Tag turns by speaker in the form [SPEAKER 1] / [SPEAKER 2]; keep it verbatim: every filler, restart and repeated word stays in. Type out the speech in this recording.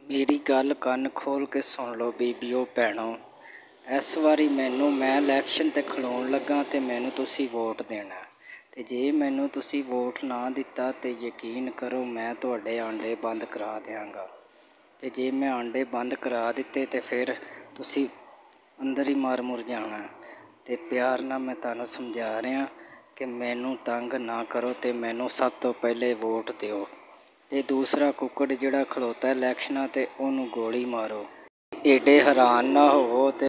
[SPEAKER 1] ਮੇਰੀ ਗੱਲ ਕੰਨ ਖੋਲ੍ਹ ਕੇ ਸੁਣ ਲਓ ਬੀਬੀਓ ਭੈਣੋ। ਇਸ ਵਾਰੀ ਮੈਨੂੰ ਮੈਂ ਇਲੈਕਸ਼ਨ 'ਤੇ ਖਲੋਣ ਲੱਗਾ ਅਤੇ ਮੈਨੂੰ ਤੁਸੀਂ ਵੋਟ ਦੇਣਾ। ਅਤੇ ਜੇ ਮੈਨੂੰ ਤੁਸੀਂ ਵੋਟ ਨਾ ਦਿੱਤਾ ਤਾਂ ਯਕੀਨ ਕਰੋ ਮੈਂ ਤੁਹਾਡੇ ਆਂਡੇ ਬੰਦ ਕਰਾ ਦਿਆਂਗਾ। ਅਤੇ ਜੇ ਮੈਂ ਆਂਡੇ ਬੰਦ ਕਰਾ ਦਿੱਤੇ ਤਾਂ ਫਿਰ ਤੁਸੀਂ ਅੰਦਰ ਹੀ ਮਰ ਮੁਰ ਜਾਣਾ। ਅਤੇ ਪਿਆਰ ਨਾਲ ਮੈਂ ਤੁਹਾਨੂੰ ਸਮਝਾ ਰਿਹਾ ਕਿ ਮੈਨੂੰ ਤੰਗ ਨਾ ਕਰੋ ਅਤੇ ਮੈਨੂੰ ਸਭ ਤੋਂ ਪਹਿਲੇ ਵੋਟ ਦਿਓ। ਅਤੇ ਦੂਸਰਾ ਕੁੱਕੜ ਜਿਹੜਾ ਖਲੋਤਾ ਇਲੈਕਸ਼ਨਾਂ 'ਤੇ ਉਹਨੂੰ ਗੋਲੀ ਮਾਰੋ। ਏਡੇ ਹੈਰਾਨ ਨਾ ਹੋਵੋ ਅਤੇ